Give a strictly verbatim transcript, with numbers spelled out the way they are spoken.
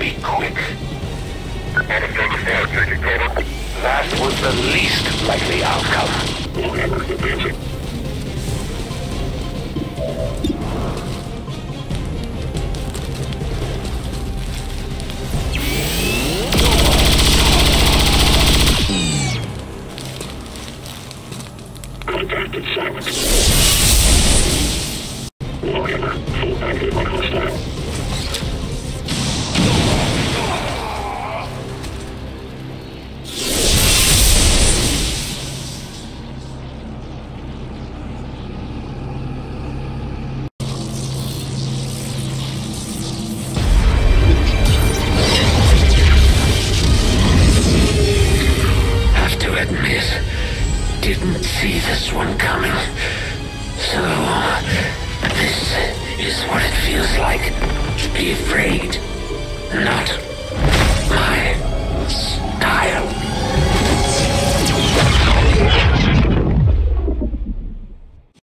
be quick. That was the least likely outcome. Contact is silent. Warhammer, full active on hostile. Have to admit, didn't see this one coming. So, this is what it feels like to be afraid. Not